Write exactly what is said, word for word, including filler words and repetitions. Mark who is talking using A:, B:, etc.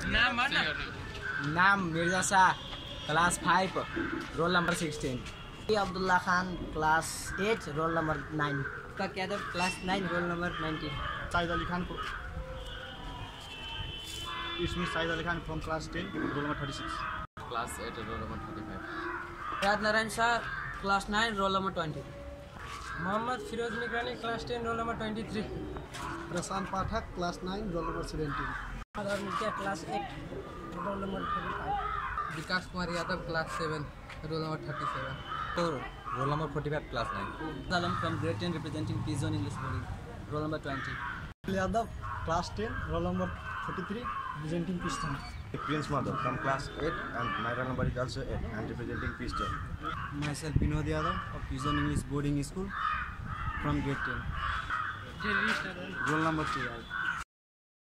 A: नाम भन
B: नाम Mirza Shah, class five, roll number sixteen.
C: Abdullah Khan, class eight, roll number nine.
D: Mushtaq Yadav, class nine, roll number nineteen.
E: Saeed Ali Khan, इसमें Saeed Ali Khan from class ten, roll number thirty six.
F: Class eight, roll number thirty five.
D: Raj Narayan Shah, class nine, roll number twenty.
G: Mohammad Firoz Nigrani, class ten, roll number twenty three.
E: Prashant Pathak, class nine, roll number seventeen.
G: Aadhar मुखिया, class eight, roll number thirty five.
D: Vikas Kumar Yadav, class seven, roll number thirty seven.
F: Roll number forty five, class nine.
B: Salam from grade ten representing P-Zone English Boarding, roll number twenty.
E: Yadav, class ten, roll number thirty three, representing Piston.
H: Prince Mother from class eight and my roll number is also eight and representing Piston.
B: Myself Vinod Yadav of P-Zone English Boarding School from grade ten.
G: Roll
B: Roll number twelve.